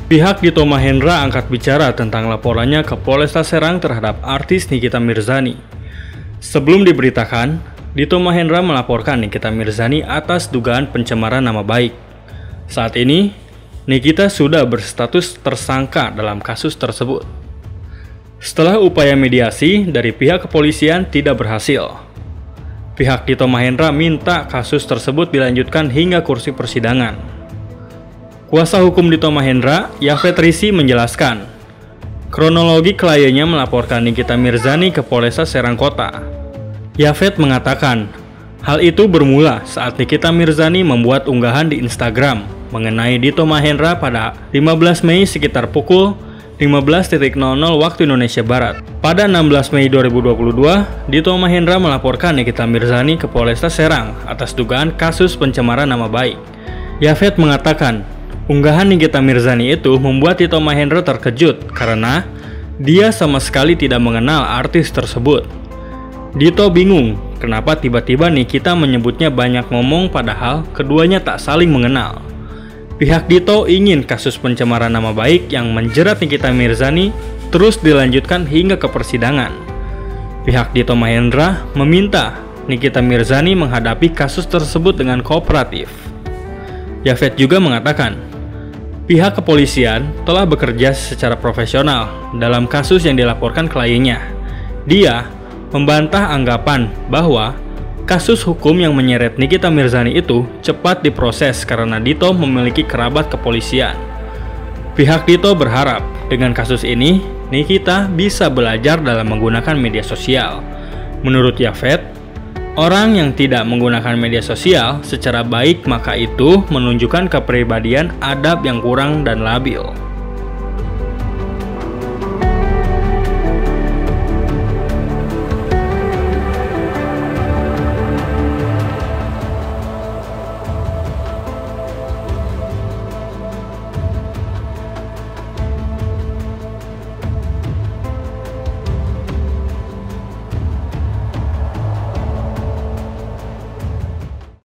Pihak Dito Mahendra angkat bicara tentang laporannya ke Polresta Serang terhadap artis Nikita Mirzani. Sebelum diberitakan, Dito Mahendra melaporkan Nikita Mirzani atas dugaan pencemaran nama baik. Saat ini, Nikita sudah berstatus tersangka dalam kasus tersebut. Setelah upaya mediasi dari pihak kepolisian tidak berhasil, pihak Dito Mahendra minta kasus tersebut dilanjutkan hingga kursi persidangan. Kuasa hukum Dito Mahendra, Yafet Rizky menjelaskan, kronologi kliennya melaporkan Nikita Mirzani ke Polresta Serang Kota. Yafet mengatakan, hal itu bermula saat Nikita Mirzani membuat unggahan di Instagram mengenai Dito Mahendra pada 15 Mei sekitar pukul 15.00 waktu Indonesia Barat. Pada 16 Mei 2022, Dito Mahendra melaporkan Nikita Mirzani ke Polresta Serang atas dugaan kasus pencemaran nama baik. Yafet mengatakan, unggahan Nikita Mirzani itu membuat Dito Mahendra terkejut karena dia sama sekali tidak mengenal artis tersebut. Dito bingung kenapa tiba-tiba Nikita menyebutnya banyak ngomong padahal keduanya tak saling mengenal. Pihak Dito ingin kasus pencemaran nama baik yang menjerat Nikita Mirzani terus dilanjutkan hingga ke persidangan. Pihak Dito Mahendra meminta Nikita Mirzani menghadapi kasus tersebut dengan kooperatif. Yafet juga mengatakan, pihak kepolisian telah bekerja secara profesional dalam kasus yang dilaporkan kliennya. Dia membantah anggapan bahwa kasus hukum yang menyeret Nikita Mirzani itu cepat diproses karena Dito memiliki kerabat kepolisian. Pihak Dito berharap dengan kasus ini, Nikita bisa belajar dalam menggunakan media sosial. Menurut Yafet, orang yang tidak menggunakan media sosial secara baik maka itu menunjukkan kepribadian adab yang kurang dan labil.